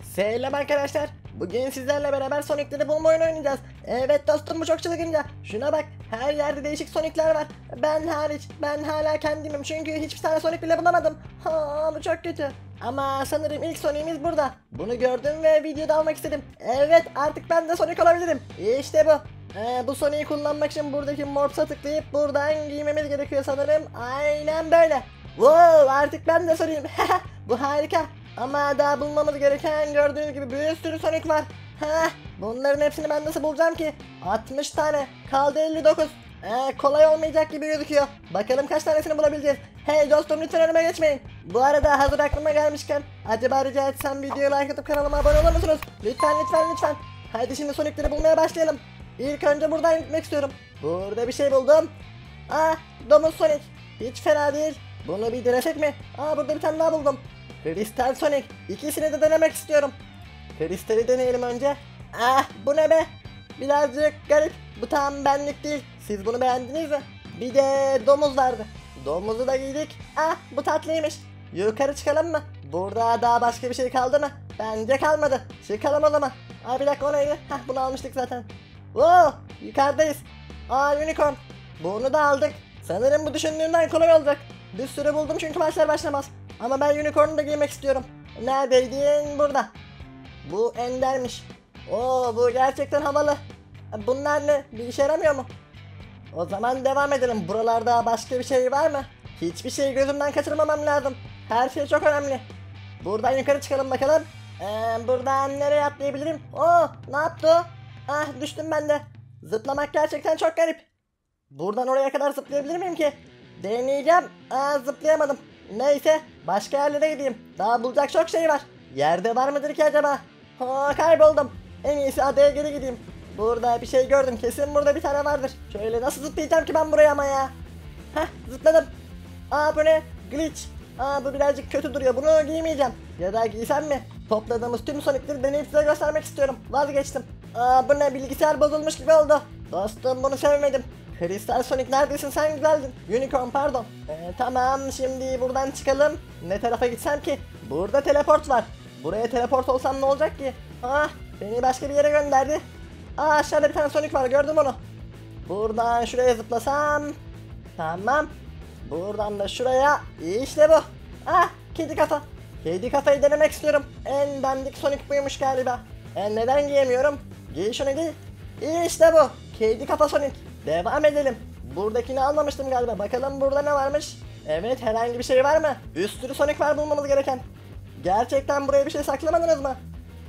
Selam arkadaşlar. Bugün sizlerle beraber Sonic'leri bulma oyunu oynayacağız. Evet dostum, bu çok çılgınca. Şuna bak, her yerde değişik Sonic'ler var. Ben hariç, ben hala kendimim çünkü hiçbir tane Sonic bile bulamadım. Ha, bu çok kötü. Ama sanırım ilk Sonic'imiz burada. Bunu gördüm ve videoda almak istedim. Evet, artık ben de Sonic olabilirim. İşte bu. Bu Sonic'i kullanmak için buradaki Morphs'a tıklayıp buradan giymemiz gerekiyor sanırım. Aynen böyle. Wow, artık ben de Sonic'im. Bu harika. Ama daha bulmamız gereken, gördüğünüz gibi bir sürü Sonic var. Bunların hepsini ben nasıl bulacağım ki? 60 tane. Kaldı 59. Kolay olmayacak gibi gözüküyor. Bakalım kaç tanesini bulabileceğiz. Hey dostum, lütfen önüme geçmeyin. Bu arada hazır aklıma gelmişken, acaba rica etsem videoyu like atıp kanalıma abone olur musunuz? Lütfen lütfen lütfen. Hadi şimdi Sonic'leri bulmaya başlayalım. İlk önce buradan gitmek istiyorum. Burada bir şey buldum. Domuz Sonic. Hiç fena değil. Bunu bir denesek mi? Burada bir tane daha buldum. Kristal Sonic. İkisini de denemek istiyorum. Kristali deneyelim önce. Bu ne be? Birazcık garip. Bu tam benlik değil. Siz bunu beğendiniz mi? Bir de domuz vardı. Domuzu da giydik. Bu tatlıymış. Yukarı çıkalım mı? Burada daha başka bir şey kaldı mı? Bence kalmadı. Çıkalım o zaman. Bir dakika, o neydi? Bunu almıştık zaten. Yukarıdayız. Unicorn. Bunu da aldık. Sanırım bu düşündüğümden kolay olacak. Bir sürü buldum çünkü maçlar başlamaz. Ama ben Unicorn'u da giymek istiyorum. Neredeydin? Burada. Bu endermiş. Bu gerçekten havalı. Bunlar ne? Bir işe yaramıyor mu? O zaman devam edelim. Buralarda başka bir şey var mı? Hiçbir şeyi gözümden kaçırmamam lazım. Her şey çok önemli. Buradan yukarı çıkalım bakalım. Buradan nereye atlayabilirim? Ne yaptı o? Düştüm ben de. Zıplamak gerçekten çok garip. Buradan oraya kadar zıplayabilir miyim ki? Deneyeceğim. Zıplayamadım. Neyse, başka yerlere gideyim. Daha bulacak çok şey var. Yerde var mıdır ki acaba? Kayboldum. En iyisi adaya geri gideyim. Burada bir şey gördüm. Kesin burada bir tane vardır. Şöyle nasıl zıplayacağım ki ben buraya ama ya? Zıpladım. Bu ne? Glitch. Bu birazcık kötü duruyor. Bunu giymeyeceğim. Ya da giysem mi? Topladığımız tüm Sonic'leri deneyip size göstermek istiyorum. Vazgeçtim. Bu ne? Bilgisayar bozulmuş gibi oldu. Dostum, bunu sevmedim. Kristal Sonic, neredesin, sen güzeldin. Unicorn, pardon. Tamam, şimdi buradan çıkalım. Ne tarafa gitsem ki? Burada teleport var. Buraya teleport olsam ne olacak ki? Beni başka bir yere gönderdi. Aşağıda bir tane Sonic var, gördüm onu. Buradan şuraya zıplasam. Tamam. Buradan da şuraya. İşte bu. Kedi kafa. Kedi kafayı denemek istiyorum. En dandik Sonic buymuş galiba. Neden giyemiyorum? Giy şunu, giy. İşte bu. Kedi kafa Sonic. Devam edelim. Buradakini almamıştım galiba. Bakalım burada ne varmış? Evet, herhangi bir şey var mı? Bir sürü Sonic var bulmamız gereken. Gerçekten buraya bir şey saklamadınız mı?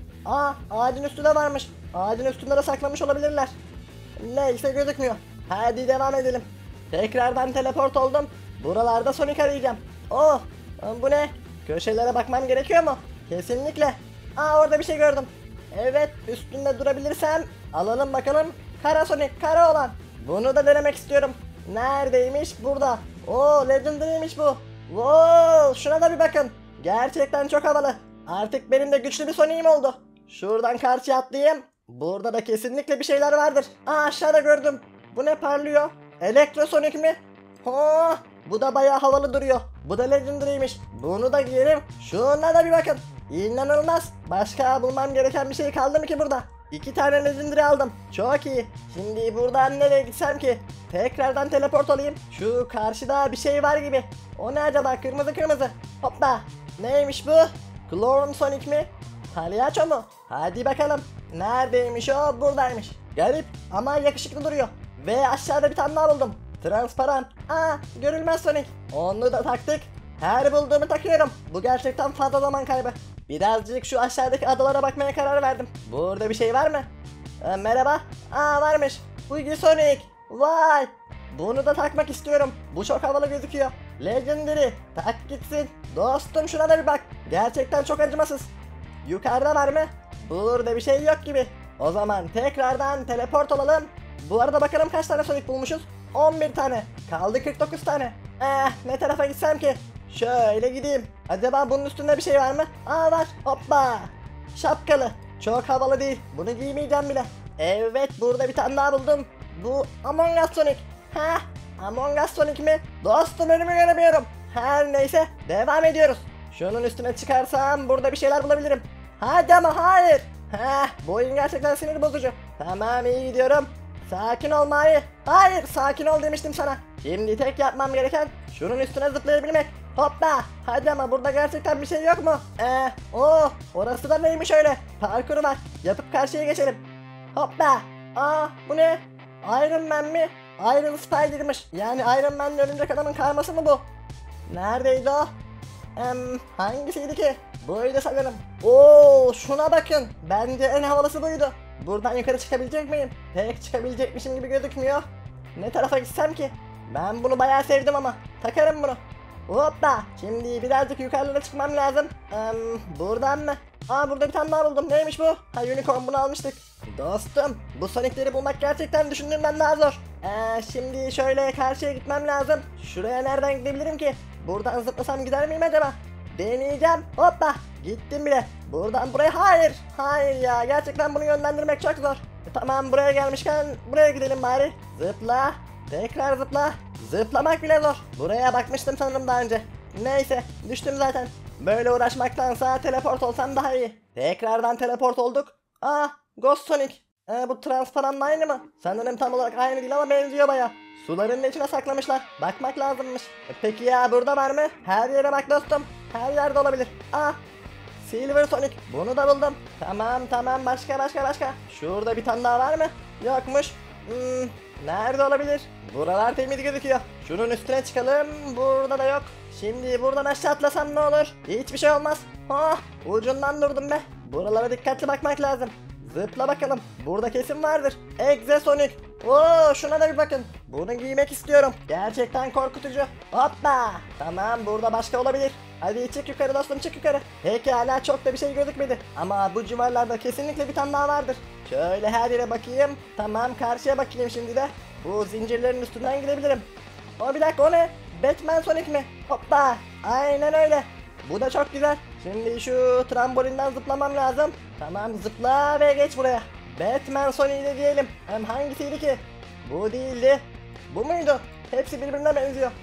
Ağacın üstünde varmış. Ağacın üstünde de saklamış olabilirler. Neyse, gözükmüyor. Hadi devam edelim. Tekrardan teleport oldum. Buralarda Sonic arayacağım. Bu ne? Köşelere bakmam gerekiyor mu? Kesinlikle. Orada bir şey gördüm. Evet, üstünde durabilirsem alalım bakalım. Kara Sonic, kara olan. Bunu da denemek istiyorum. Neredeymiş? Burada. Legendary'miş bu. Wow, şuna da bir bakın. Gerçekten çok havalı. Artık benim de güçlü bir Sonic'im oldu. Şuradan karşıya atlayayım. Burada da kesinlikle bir şeyler vardır. Aşağıda gördüm. Bu ne parlıyor? Elektro Sonic mi? Bu da bayağı havalı duruyor. Bu da Legendary'miş. Bunu da giyelim. Şuna da bir bakın. İnanılmaz. Başka bulmam gereken bir şey kaldı mı ki burada? 2 tane Legendary aldım. Çok iyi. Şimdi buradan nereye gitsem ki? Tekrardan teleport olayım. Şu karşıda bir şey var gibi. O ne acaba? Kırmızı kırmızı. Hoppa. Neymiş bu? Clown Sonic mi? Palyaço mu? Hadi bakalım. Neredeymiş o? Buradaymış. Garip ama yakışıklı duruyor. Ve aşağıda bir tane daha buldum. Transparan. Görülmez Sonic. Onu da taktık. Her bulduğumu takıyorum. Bu gerçekten fazla zaman kaybı. Birazcık şu aşağıdaki adalara bakmaya karar verdim. Burada bir şey var mı? Merhaba. Varmış. Buggy Sonic. Vay. Bunu da takmak istiyorum. Bu çok havalı gözüküyor. Legendary. Tak gitsin. Dostum, şuna da bir bak. Gerçekten çok acımasız. Yukarıda var mı? Burada bir şey yok gibi. O zaman tekrardan teleport olalım. Bu arada bakalım kaç tane Sonic bulmuşuz? 11 tane. Kaldı 49 tane. Ne tarafa gitsem ki? Şöyle gideyim. Acaba bunun üstünde bir şey var mı? Var. Hoppa. Şapkalı. Çok havalı değil. Bunu giymeyeceğim bile. Evet, burada bir tane daha buldum. Bu Among Us Sonic. Among Us Sonic mi? Dostum, önümü göremiyorum. Her neyse, devam ediyoruz. Şunun üstüne çıkarsam burada bir şeyler bulabilirim. Hadi ama hayır. Bu oyun gerçekten sinir bozucu. Tamam iyi gidiyorum. Sakin ol Mari. Hayır sakin ol demiştim sana. Şimdi tek yapmam gereken şunun üstüne zıplayabilmek. Hoppa. Hadi ama burada gerçekten bir şey yok mu? Orası da neymiş öyle? Parkuru var. Yapıp karşıya geçelim. Hoppa. Bu ne? Iron Man mi? Iron Spider'mış. Yani Iron Man'le örümcek adamın karması mı bu? Neredeydi o? Hangisiydi ki? Buydu sanırım. Şuna bakın. Bence en havalısı buydu. Buradan yukarı çıkabilecek miyim? Pek çıkabilecekmişim gibi gözükmüyor. Ne tarafa gitsem ki? Ben bunu bayağı sevdim ama. Takarım bunu. Hoppa. Şimdi birazcık yukarılara çıkmam lazım. Buradan mı? Burada bir tane daha buldum. Neymiş bu? Unicorn, bunu almıştık. Dostum, bu Sonic'leri bulmak gerçekten düşündüğümden daha zor. Şimdi şöyle karşıya gitmem lazım. Şuraya nereden gidebilirim ki? Buradan zıplasam gider miyim acaba? Deneyeceğim. Hoppa. Gittim bile. Buradan buraya hayır. Hayır ya. Gerçekten bunu yönlendirmek çok zor. Tamam, buraya gelmişken buraya gidelim bari. Zıpla. Tekrar zıpla. Zıplamak bile zor. Buraya bakmıştım sanırım daha önce. Neyse, düştüm zaten. Böyle uğraşmaktansa teleport olsam daha iyi. Tekrardan teleport olduk. Ghost Sonic. Bu transparanla aynı mı? Sanırım tam olarak aynı değil ama benziyor baya. Suların içine saklamışlar. Bakmak lazımmış. Peki ya burada var mı? Her yere bak dostum. Her yerde olabilir. Silver Sonic. Bunu da buldum. Tamam. Başka. Şurada bir tane daha var mı? Yokmuş. Nerede olabilir? Buralar temiz gözüküyor. Şunun üstüne çıkalım. Burada da yok. Şimdi buradan aşağı atlasam ne olur? Hiçbir şey olmaz. Ucundan durdum be. Buralara dikkatli bakmak lazım. Zıpla bakalım. Burada kesin vardır. Exosonic. Şuna da bir bakın. Bunu giymek istiyorum. Gerçekten korkutucu. Hoppa. Tamam, burada başka olabilir. Hadi çık yukarı dostum, çık yukarı. Peki hala çok da bir şey gözükmedi. Ama bu civarlarda kesinlikle bir tane daha vardır. Şöyle her yere bakayım. Tamam, karşıya bakayım şimdi de. Bu zincirlerin üstünden gidebilirim. Bir dakika, o ne? Batman Sonic mi? Hoppa. Aynen öyle. Bu da çok güzel. Şimdi şu trambolinden zıplamam lazım. Tamam, zıpla ve geç buraya. Batman Sonic'i diyelim. Hangisiydi ki? Bu değildi. Bu muydu? Hepsi birbirine benziyor.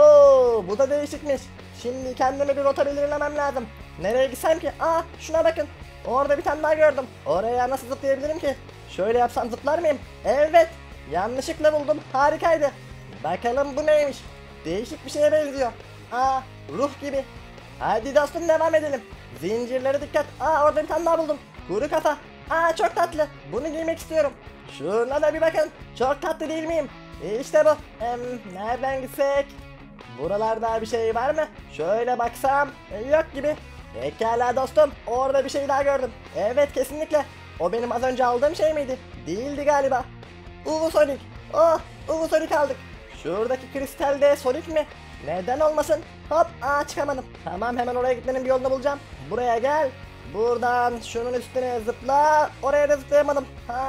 Bu da değişikmiş. Şimdi kendime bir rota belirlemem lazım. Nereye gitsem ki? Şuna bakın. Orada bir tane daha gördüm. Oraya nasıl zıplayabilirim ki? Şöyle yapsam zıplar mıyım? Evet. Yanlışlıkla buldum. Harikaydı. Bakalım bu neymiş? Değişik bir şeye benziyor. Ruh gibi. Hadi dostum, devam edelim. Zincirlere dikkat. Orada bir tane daha buldum. Kuru kafa. Çok tatlı. Bunu giymek istiyorum. Şuna da bir bakın. Çok tatlı değil miyim? İşte bu. Nereden gitsek? Buralarda bir şey var mı? Şöyle baksam. Yok gibi. Pekala dostum. Orada bir şey daha gördüm. Evet, kesinlikle. O benim az önce aldığım şey miydi? Değildi galiba. Uvu Sonic. Uvu Sonic aldık. Şuradaki kristalde Sonic mi? Neden olmasın? Hop, çıkamadım. Tamam, hemen oraya gitmenin bir yolunu bulacağım. Buraya gel. Buradan şunun üstüne zıpla. Oraya da zıplayamadım.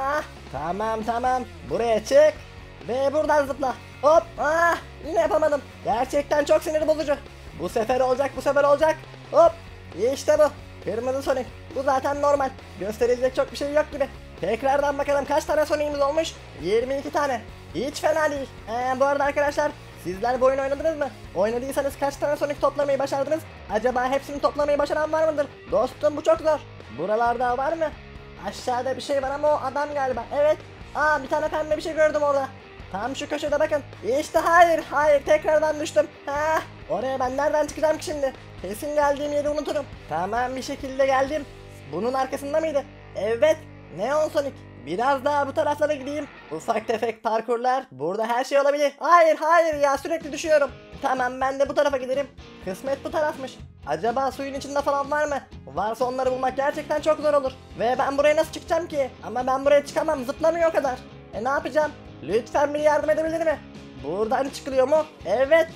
Tamam. Buraya çık. Ve buradan zıpla. Hop, yine yapamadım. Gerçekten çok sinir bozucu. Bu sefer olacak. Hop, işte bu. Kırmızı Sonic. Bu zaten normal. Gösterilecek çok bir şey yok gibi. Tekrardan bakalım kaç tane Sonic'imiz olmuş? 22 tane. Hiç fena değil. Bu arada arkadaşlar, sizler bu oyunu oynadınız mı? Oynadıysanız kaç tane Sonic toplamayı başardınız? Acaba hepsini toplamayı başaran var mıdır? Dostum, bu çok zor. Buralarda var mı? Aşağıda bir şey var ama o adam galiba. Evet. Bir tane pembe bir şey gördüm orada. Tam şu köşede bakın. İşte hayır tekrardan düştüm. Oraya ben nereden çıkacağım ki şimdi? Kesin geldiğim yeri unuturum. Tamam, bir şekilde geldim. Bunun arkasında mıydı? Evet. Neon Sonic. Biraz daha bu taraflara gideyim. Ufak tefek parkurlar. Burada her şey olabilir. Hayır ya, sürekli düşüyorum. Tamam, ben de bu tarafa giderim. Kısmet bu tarafmış. Acaba suyun içinde falan var mı? Varsa onları bulmak gerçekten çok zor olur. Ve ben buraya nasıl çıkacağım ki? Ama ben buraya çıkamam, zıplamıyor o kadar. Ne yapacağım? Lütfen biri yardım edebilir mi? Buradan çıkılıyor mu? Evet.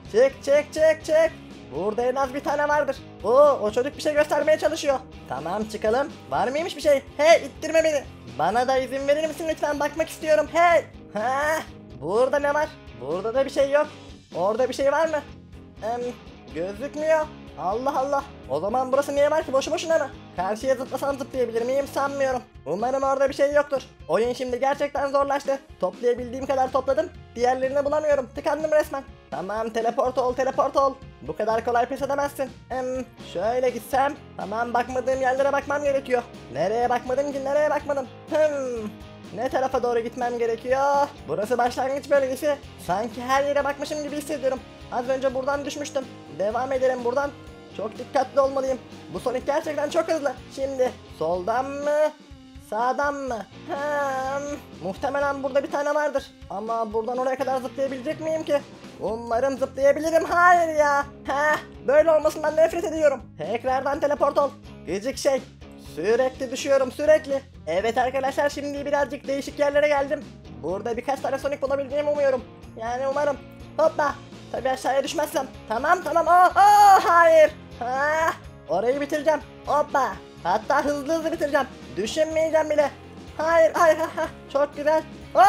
Çık. Burada en az bir tane vardır. O çocuk bir şey göstermeye çalışıyor. Tamam, çıkalım. Var mıymış bir şey? Hey, ittirme beni. Bana da izin verir misin lütfen, bakmak istiyorum. Hey. Burada ne var? Burada da bir şey yok. Orada bir şey var mı? Gözükmüyor. Allah Allah. O zaman burası niye var ki, boşu boşuna mı? Karşıya zıplasam zıplayabilir miyim sanmıyorum. Umarım orada bir şey yoktur. Oyun şimdi gerçekten zorlaştı. Toplayabildiğim kadar topladım. Diğerlerini bulamıyorum. Tıkandım resmen. Tamam, teleport ol. Bu kadar kolay pes edemezsin. Şöyle gitsem. Tamam, bakmadığım yerlere bakmam gerekiyor. Nereye bakmadım ki, nereye bakmadım? Ne tarafa doğru gitmem gerekiyor? Burası başlangıç bölgesi. Sanki her yere bakmışım gibi hissediyorum. Az önce buradan düşmüştüm. Devam edelim buradan. Çok dikkatli olmalıyım. Bu Sonic gerçekten çok hızlı. Şimdi soldan mı? Sağdan mı? Muhtemelen burada bir tane vardır. Ama buradan oraya kadar zıplayabilecek miyim ki? Umarım zıplayabilirim. Hayır ya. Böyle olmasından nefret ediyorum. Tekrardan teleport ol. Gıcık şey. Sürekli düşüyorum, sürekli. Evet arkadaşlar, şimdi birazcık değişik yerlere geldim. Burada birkaç tane Sonic bulabileceğimi umuyorum. Yani umarım. Hoppa. Tabii aşağıya düşmezsem. Tamam. Hayır. Orayı bitireceğim. Hoppa. Hatta hızlı bitireceğim. Düşünmeyeceğim bile. Hayır. Çok güzel.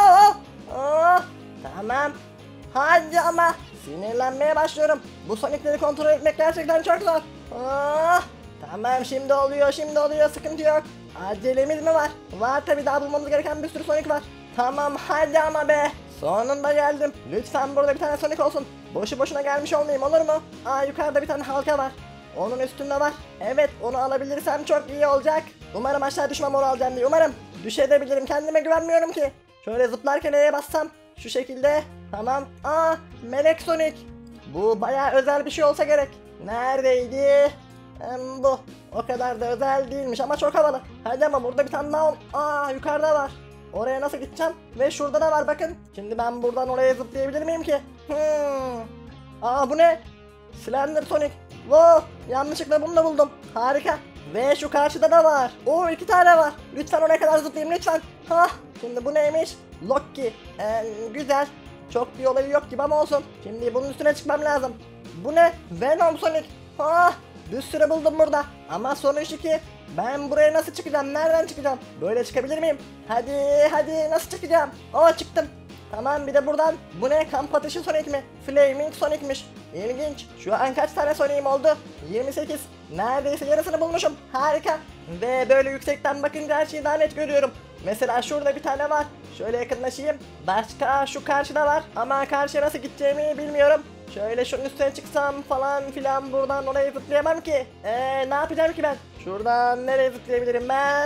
Tamam. Hadi ama. Sinirlenmeye başlıyorum. Bu Sonic'leri kontrol etmek gerçekten çok zor. Tamam, şimdi oluyor, sıkıntı yok. Acelemiz mi var? Var tabi, daha bulmamız gereken bir sürü Sonic var. Tamam, hadi ama be. Sonunda geldim. Lütfen burada bir tane Sonic olsun. Boşu boşuna gelmiş olmayayım, olur mu? Yukarıda bir tane halka var. Onun üstünde var. Evet, onu alabilirsem çok iyi olacak. Umarım aşağı düşmem onu alacağım diye. Umarım. Düşebilirim, kendime güvenmiyorum ki. Şöyle zıplarken E'ye bassam. Şu şekilde. Tamam. Melek Sonic. Bu bayağı özel bir şey olsa gerek. Neredeydi? Bu. O kadar da özel değilmiş ama çok havalı. Hadi ama burada bir tane daha yukarıda var. Oraya nasıl gideceğim? Ve şurada da var, bakın. Şimdi ben buradan oraya zıplayabilir miyim ki? Bu ne? Slender Sonic. Wow, yanlışlıkla bunu da buldum. Harika. Ve şu karşıda da var. 2 tane var. Lütfen oraya kadar zıplayayım, lütfen. Şimdi bu neymiş? Loki. Güzel. Çok bir olayı yok gibi ama olsun. Şimdi bunun üstüne çıkmam lazım. Bu ne? Venom Sonic. Bir sürü buldum burada. Ama sorun şu ki ben buraya nasıl çıkacağım? Nereden çıkacağım? Böyle çıkabilir miyim? Hadi nasıl çıkacağım? Çıktım. Tamam, bir de buradan. Bu ne? Kamp ateşi Sonic mi? Flaming Sonic'miş. İlginç. Şu an kaç tane Sonic'im oldu? 28. Neredeyse yarısını bulmuşum. Harika. Ve böyle yüksekten bakınca her şeyi daha net görüyorum. Mesela şurada bir tane var. Şöyle yakınlaşayım. Başka şu karşıda var. Ama karşıya nasıl gideceğimi bilmiyorum. Şöyle şunun üstüne çıksam falan filan, buradan oraya zıplayamam ki. Ne yapacağım ki ben? Şuradan nereye zıplayabilirim ben?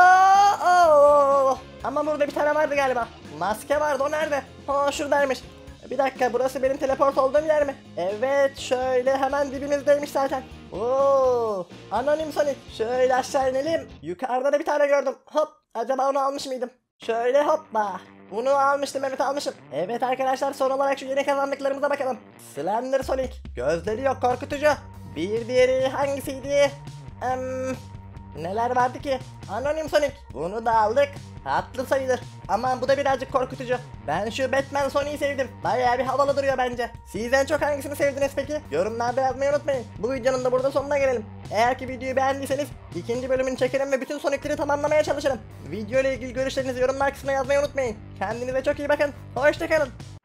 Ama burada bir tane vardı galiba. Maske vardı, o nerede? Şuradaymış. Bir dakika, burası benim teleport olduğum yer mi? Evet, şöyle hemen dibimizdeymiş zaten. Anonim Sonic. Şöyle aşağı inelim. Yukarıda da bir tane gördüm. Hop, acaba onu almış mıydım? Şöyle hoppa. Bunu almıştım, evet almışım. Evet arkadaşlar, son olarak şu yeni kazandıklarımıza bakalım. Slender Sonic. Gözleri yok, korkutucu. Bir diğeri hangisiydi? Neler vardı ki? Anonim Sonic. Bunu da aldık. Hatlı sayılır. Ama bu da birazcık korkutucu. Ben şu Batman Sonic'i sevdim. Bayağı bir havalı duruyor bence. Siz en çok hangisini sevdiniz peki? Yorumlarda yazmayı unutmayın. Bu videonun da burada sonuna gelelim. Eğer ki videoyu beğendiyseniz ikinci bölümünü çekerim ve bütün Sonic'leri tamamlamaya çalışırım. Video ile ilgili görüşlerinizi yorumlar kısmına yazmayı unutmayın. Kendinize çok iyi bakın. Hoşça kalın.